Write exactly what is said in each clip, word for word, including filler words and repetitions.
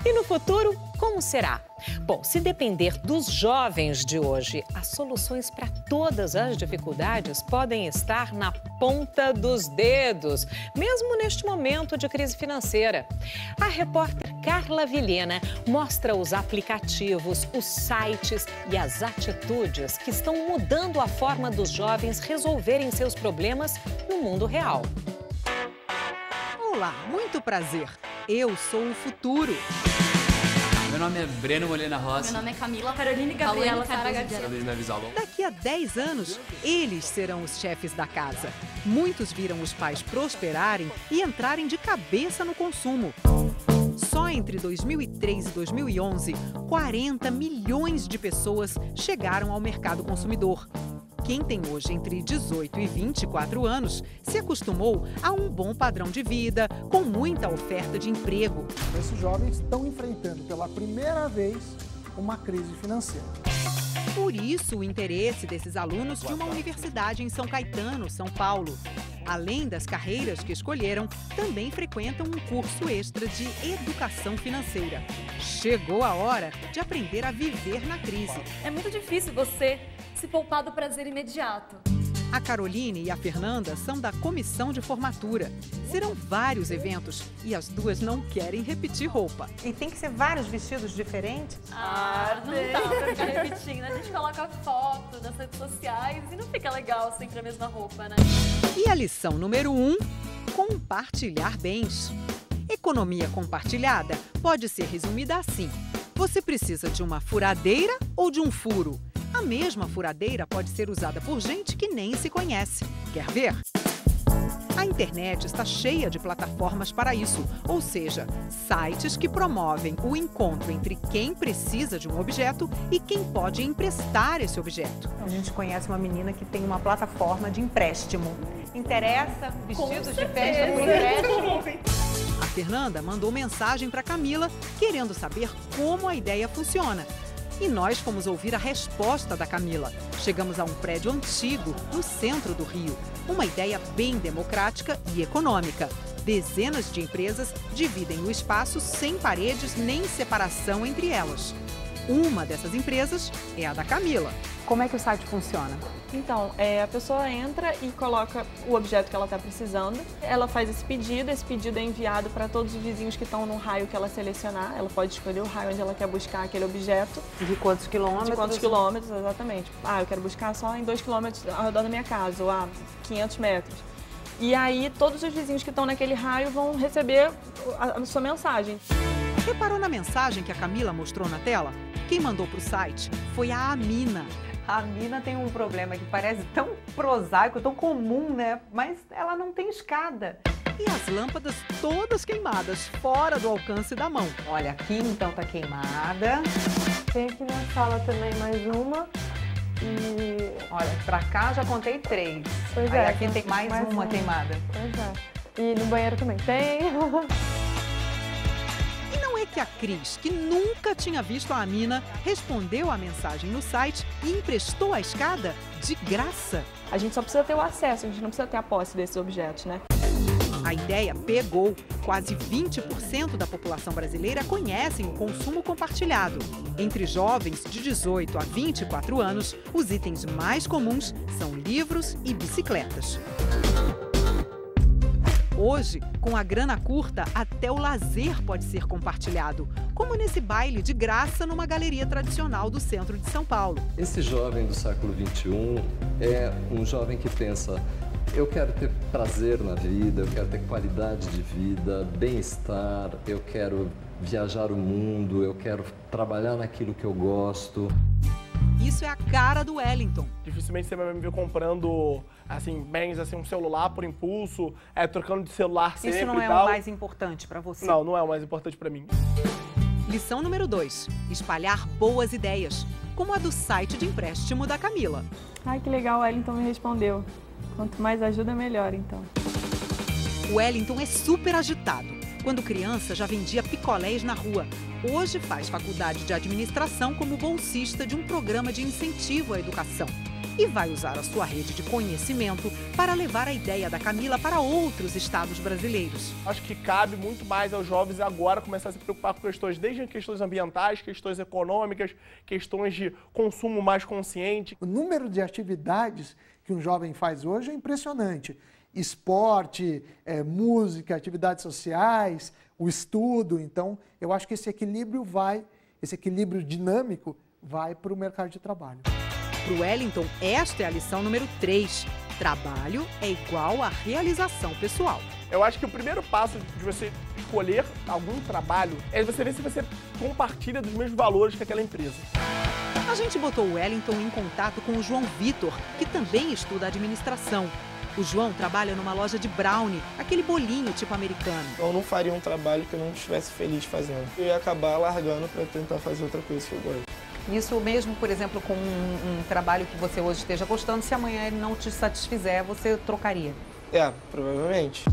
E no futuro, como será? Bom, se depender dos jovens de hoje, as soluções para todas as dificuldades podem estar na ponta dos dedos, mesmo neste momento de crise financeira. A repórter Carla Vilhena mostra os aplicativos, os sites e as atitudes que estão mudando a forma dos jovens resolverem seus problemas no mundo real. Olá, muito prazer. Eu sou o futuro. Meu nome é Breno Molina Rossi. Meu nome é Camila Caroline Gabriela Sara Garcia. Daqui a dez anos, eles serão os chefes da casa. Muitos viram os pais prosperarem e entrarem de cabeça no consumo. Só entre dois mil e três e dois mil e onze, quarenta milhões de pessoas chegaram ao mercado consumidor. Quem tem hoje entre dezoito e vinte e quatro anos se acostumou a um bom padrão de vida, com muita oferta de emprego. Esses jovens estão enfrentando pela primeira vez uma crise financeira. Por isso, o interesse desses alunos de uma universidade em São Caetano, São Paulo. Além das carreiras que escolheram, também frequentam um curso extra de educação financeira. Chegou a hora de aprender a viver na crise. É muito difícil você se poupar do prazer imediato. A Caroline e a Fernanda são da comissão de formatura. Serão vários eventos e as duas não querem repetir roupa. E tem que ser vários vestidos diferentes? Ah, não dá pra ficar repetindo. A gente coloca foto nas redes sociais e não fica legal sempre a mesma roupa, né? E a lição número um, compartilhar bens. Economia compartilhada pode ser resumida assim. Você precisa de uma furadeira ou de um furo? A mesma furadeira pode ser usada por gente que nem se conhece. Quer ver? A internet está cheia de plataformas para isso, ou seja, sites que promovem o encontro entre quem precisa de um objeto e quem pode emprestar esse objeto. A gente conhece uma menina que tem uma plataforma de empréstimo. Interessa? Vestidos de festa por empréstimo? A Fernanda mandou mensagem para Camila, querendo saber como a ideia funciona. E nós fomos ouvir a resposta da Camila. Chegamos a um prédio antigo, no centro do Rio. Uma ideia bem democrática e econômica. Dezenas de empresas dividem o espaço sem paredes nem separação entre elas. Uma dessas empresas é a da Camila. Como é que o site funciona? Então, é, a pessoa entra e coloca o objeto que ela está precisando. Ela faz esse pedido, esse pedido é enviado para todos os vizinhos que estão no raio que ela selecionar. Ela pode escolher o raio onde ela quer buscar aquele objeto. De quantos quilômetros? De quantos quilômetros, exatamente. Ah, eu quero buscar só em dois quilômetros ao redor da minha casa, ou a quinhentos metros. E aí, todos os vizinhos que estão naquele raio vão receber a, a sua mensagem. Reparou na mensagem que a Camila mostrou na tela? Quem mandou para o site foi a Amina. A Amina tem um problema que parece tão prosaico, tão comum, né? Mas ela não tem escada. E as lâmpadas todas queimadas, fora do alcance da mão. Olha, aqui então tá queimada. Tem aqui na sala também mais uma. E olha, pra cá já contei três. Pois Aí é, aqui tem mais, mais uma, uma queimada. Pois é. E no banheiro também tem. É que a Cris, que nunca tinha visto a Amina, respondeu a mensagem no site e emprestou a escada de graça. A gente só precisa ter o acesso, a gente não precisa ter a posse desses objetos, né? A ideia pegou. Quase vinte por cento da população brasileira conhecem o consumo compartilhado. Entre jovens de dezoito a vinte e quatro anos, os itens mais comuns são livros e bicicletas. Hoje, com a grana curta, até o lazer pode ser compartilhado, como nesse baile de graça numa galeria tradicional do centro de São Paulo. Esse jovem do século vinte e um é um jovem que pensa: eu quero ter prazer na vida, eu quero ter qualidade de vida, bem-estar, eu quero viajar o mundo, eu quero trabalhar naquilo que eu gosto. Isso é a cara do Wellington. Dificilmente você vai me ver comprando assim, bens, assim, um celular por impulso, é, trocando de celular sempre. Isso não é e tal. o mais importante para você? Não, não é o mais importante para mim. Lição número dois. Espalhar boas ideias, como a do site de empréstimo da Camila. Ai, que legal, o Wellington me respondeu. Quanto mais ajuda, melhor, então. O Wellington é super agitado. Quando criança, já vendia picolés na rua. Hoje faz faculdade de administração como bolsista de um programa de incentivo à educação. e vai usar a sua rede de conhecimento para levar a ideia da Camila para outros estados brasileiros. Acho que cabe muito mais aos jovens agora começar a se preocupar com questões, desde questões ambientais, questões econômicas, questões de consumo mais consciente. O número de atividades que um jovem faz hoje é impressionante. Esporte, é, música, atividades sociais, o estudo. Então, eu acho que esse equilíbrio vai, esse equilíbrio dinâmico vai para o mercado de trabalho. Para o Wellington, esta é a lição número três. Trabalho é igual a realização pessoal. Eu acho que o primeiro passo de você escolher algum trabalho é você ver se você compartilha dos mesmos valores que aquela empresa. A gente botou o Wellington em contato com o João Vitor, que também estuda administração. O João trabalha numa loja de brownie, aquele bolinho tipo americano. Eu não faria um trabalho que eu não estivesse feliz fazendo. Eu ia acabar largando para tentar fazer outra coisa que eu gosto. Isso mesmo, por exemplo, com um, um trabalho que você hoje esteja gostando, se amanhã ele não te satisfizer, você trocaria? É, provavelmente.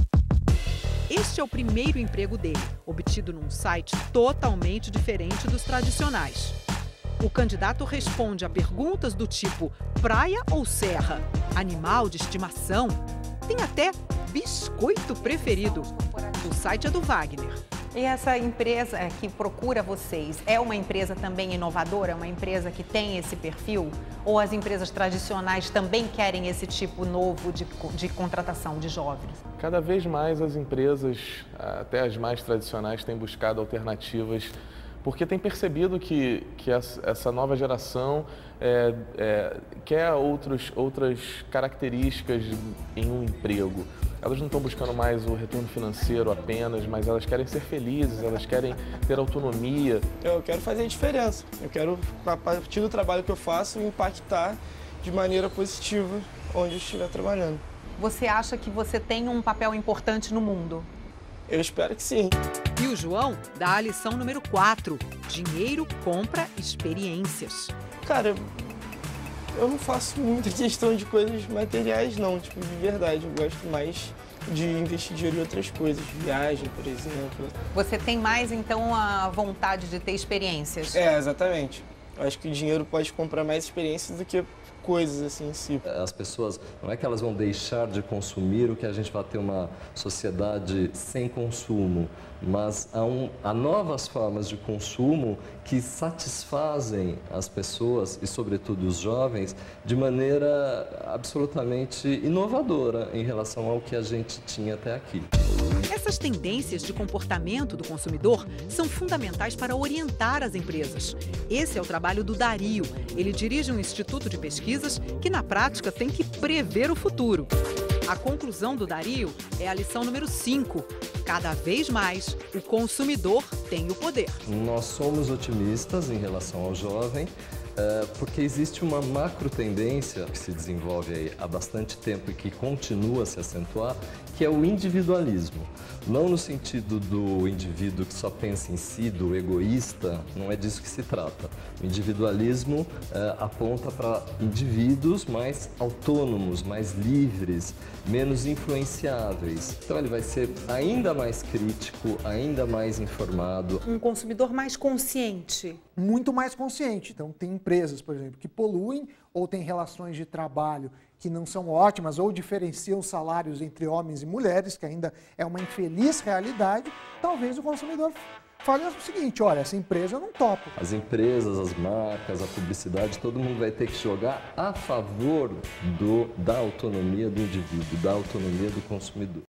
Este é o primeiro emprego dele, obtido num site totalmente diferente dos tradicionais. O candidato responde a perguntas do tipo praia ou serra, animal de estimação, tem até biscoito preferido. O site é do Wagner. E essa empresa que procura vocês, é uma empresa também inovadora? É uma empresa que tem esse perfil? Ou as empresas tradicionais também querem esse tipo novo de, de contratação de jovens? Cada vez mais as empresas, até as mais tradicionais, têm buscado alternativas porque tem percebido que, que essa nova geração é, é, quer outros, outras características em um emprego. Elas não estão buscando mais o retorno financeiro apenas, mas elas querem ser felizes, elas querem ter autonomia. Eu quero fazer a diferença. Eu quero, a partir do trabalho que eu faço, impactar de maneira positiva onde eu estiver trabalhando. Você acha que você tem um papel importante no mundo? Eu espero que sim. E o João dá a lição número quatro. Dinheiro compra experiências. Cara, eu não faço muita questão de coisas materiais, não. Tipo, de verdade, eu gosto mais de investir dinheiro em outras coisas. Viagem, por exemplo. Você tem mais, então, a vontade de ter experiências? É, exatamente. Eu acho que o dinheiro pode comprar mais experiências do que coisas assim em si. As pessoas, não é que elas vão deixar de consumir ou que a gente vai ter uma sociedade sem consumo, mas há, um, há novas formas de consumo que satisfazem as pessoas e, sobretudo, os jovens de maneira absolutamente inovadora em relação ao que a gente tinha até aqui. Essas tendências de comportamento do consumidor são fundamentais para orientar as empresas. Esse é o trabalho do Dario. Ele dirige um instituto de pesquisas que, na prática, tem que prever o futuro. A conclusão do Dario é a lição número cinco. Cada vez mais, o consumidor tem o poder. Nós somos otimistas em relação ao jovem, porque existe uma macro tendência que se desenvolve aí há bastante tempo e que continua a se acentuar, que é o individualismo. Não no sentido do indivíduo que só pensa em si, do egoísta, não é disso que se trata. O individualismo eh, aponta para indivíduos mais autônomos, mais livres, menos influenciáveis. Então ele vai ser ainda mais crítico, ainda mais informado. Um consumidor mais consciente. Muito mais consciente. Então tem empresas, por exemplo, que poluem ou têm relações de trabalho que não são ótimas ou diferenciam salários entre homens e mulheres, que ainda é uma infeliz realidade. Talvez o consumidor fale o seguinte, olha, essa empresa eu não topo. As empresas, as marcas, a publicidade, todo mundo vai ter que jogar a favor do, da autonomia do indivíduo, da autonomia do consumidor.